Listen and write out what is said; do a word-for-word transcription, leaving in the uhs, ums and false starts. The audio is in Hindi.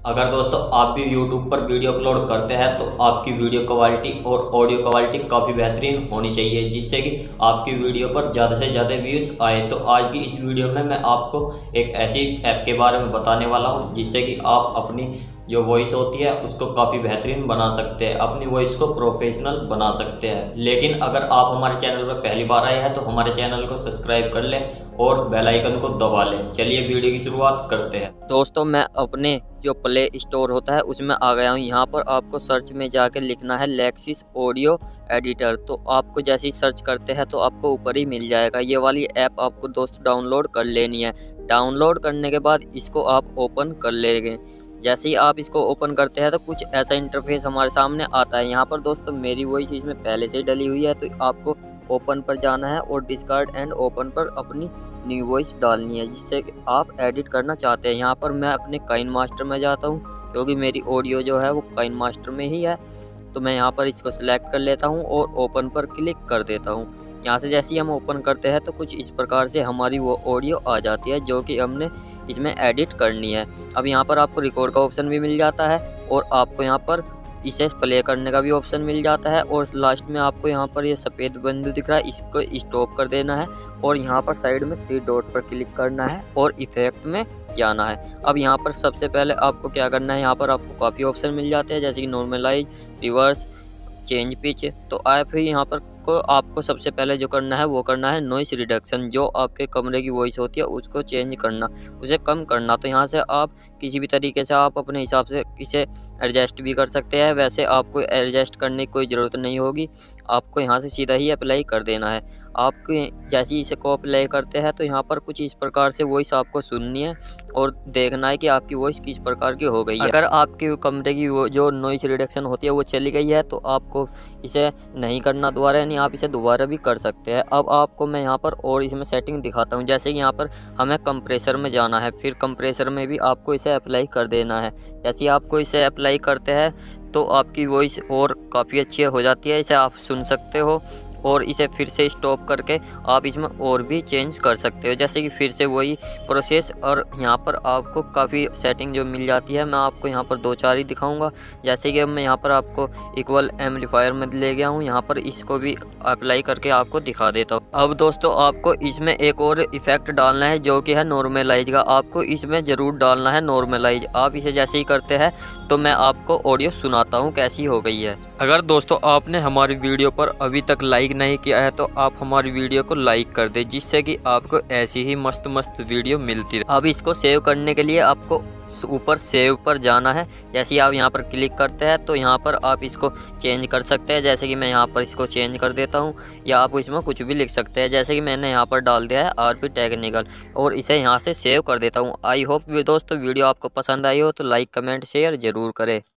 अगर दोस्तों आप भी यूट्यूब पर वीडियो अपलोड करते हैं तो आपकी वीडियो क्वालिटी और ऑडियो क्वालिटी काफ़ी बेहतरीन होनी चाहिए, जिससे कि आपकी वीडियो पर ज़्यादा से ज़्यादा व्यूज़ आए। तो आज की इस वीडियो में मैं आपको एक ऐसी ऐप के बारे में बताने वाला हूं जिससे कि आप अपनी जो वॉइस होती है उसको काफ़ी बेहतरीन बना सकते हैं, अपनी वॉइस को प्रोफेशनल बना सकते हैं। लेकिन अगर आप हमारे चैनल पर पहली बार आए हैं तो हमारे चैनल को सब्सक्राइब कर लें और बेल आइकन को दबा लें। चलिए वीडियो की शुरुआत करते हैं। दोस्तों मैं अपने जो प्ले स्टोर होता है उसमें आ गया हूँ। यहाँ पर आपको सर्च में जाके लिखना है लेक्सिस ऑडियो एडिटर। तो आपको जैसे ही सर्च करते हैं तो आपको ऊपर ही मिल जाएगा। ये वाली ऐप आपको दोस्तों डाउनलोड कर लेनी है। डाउनलोड करने के बाद इसको आप ओपन कर लेंगे। जैसे ही आप इसको ओपन करते हैं तो कुछ ऐसा इंटरफेस हमारे सामने आता है। यहाँ पर दोस्तों मेरी वॉइस इसमें पहले से ही डली हुई है, तो आपको ओपन पर जाना है और डिस्कार्ड एंड ओपन पर अपनी न्यू वॉइस डालनी है जिससे आप एडिट करना चाहते हैं। यहाँ पर मैं अपने काइन मास्टर में जाता हूँ क्योंकि मेरी ऑडियो जो है वो काइन मास्टर में ही है। तो मैं यहाँ पर इसको सिलेक्ट कर लेता हूँ और ओपन पर क्लिक कर देता हूँ। यहाँ से जैसे ही हम ओपन करते हैं तो कुछ इस प्रकार से हमारी वो ऑडियो आ जाती है जो कि हमने इसमें एडिट करनी है। अब यहाँ पर आपको रिकॉर्ड का ऑप्शन भी मिल जाता है और आपको यहाँ पर इसे प्ले करने का भी ऑप्शन मिल जाता है। और लास्ट में आपको यहाँ पर ये सफ़ेद बिंदु दिख रहा है, इसको स्टॉप कर देना है और यहाँ पर साइड में थ्री डॉट पर क्लिक करना है और इफेक्ट में जाना है। अब यहाँ पर सबसे पहले आपको क्या करना है, यहाँ पर आपको काफ़ी ऑप्शन मिल जाते हैं जैसे कि नॉर्मलाइज, रिवर्स, चेंज पिच। तो आप ही यहाँ पर को आपको सबसे पहले जो करना है वो करना है नॉइस रिडक्शन। जो आपके कमरे की वॉइस होती है उसको चेंज करना, उसे कम करना। तो यहाँ से आप किसी भी तरीके से आप अपने हिसाब से इसे एडजस्ट भी कर सकते हैं। वैसे आपको एडजस्ट करने की कोई ज़रूरत नहीं होगी, आपको यहाँ से सीधा ही अप्लाई कर देना है। आपको जैसे ही इसे को अप्लाई करते हैं तो यहाँ पर कुछ इस प्रकार से वॉइस आपको सुननी है और देखना है कि आपकी वॉइस किस प्रकार की हो गई है। अगर आपकी कमरे की वो जो नॉइस रिडक्शन होती है वो चली गई है तो आपको इसे नहीं करना दोबारा, यानी आप इसे दोबारा भी कर सकते हैं। अब आपको मैं यहाँ पर और इसमें सेटिंग दिखाता हूँ। जैसे कि यहाँ पर हमें कंप्रेसर में जाना है, फिर कंप्रेसर में भी आपको इसे अप्लाई कर देना है। जैसे ही आपको इसे अप्लाई करते हैं तो आपकी वॉइस और काफ़ी अच्छी हो जाती है, इसे आप सुन सकते हो। और इसे फिर से स्टॉप करके आप इसमें और भी चेंज कर सकते हो, जैसे कि फिर से वही प्रोसेस। और यहाँ पर आपको काफ़ी सेटिंग जो मिल जाती है, मैं आपको यहाँ पर दो चार ही दिखाऊंगा। जैसे कि मैं यहाँ पर आपको इक्वल एम्पलीफायर में ले गया हूँ, यहाँ पर इसको भी अप्लाई करके आपको दिखा देता हूँ। अब दोस्तों आपको इसमें एक और इफेक्ट डालना है जो कि है नॉर्मलाइज का। आपको इसमें ज़रूर डालना है नॉर्मलाइज। आप इसे जैसे ही करते हैं तो मैं आपको ऑडियो सुनाता हूँ कैसी हो गई है। अगर दोस्तों आपने हमारी वीडियो पर अभी तक लाइक नहीं किया है तो आप हमारी वीडियो को लाइक कर दें, जिससे कि आपको ऐसी ही मस्त मस्त वीडियो मिलती रहे। अब इसको सेव करने के लिए आपको ऊपर सेव पर जाना है। जैसे ही आप यहाँ पर क्लिक करते हैं तो यहाँ पर आप इसको चेंज कर सकते हैं। जैसे कि मैं यहाँ पर इसको चेंज कर देता हूँ, या आप इसमें कुछ भी लिख सकते हैं। जैसे कि मैंने यहाँ पर डाल दिया है आरपी टेक्निकल और इसे यहाँ से सेव कर देता हूँ। आई होप दोस्तों वीडियो आपको पसंद आई हो तो लाइक कमेंट शेयर ज़रूर करें।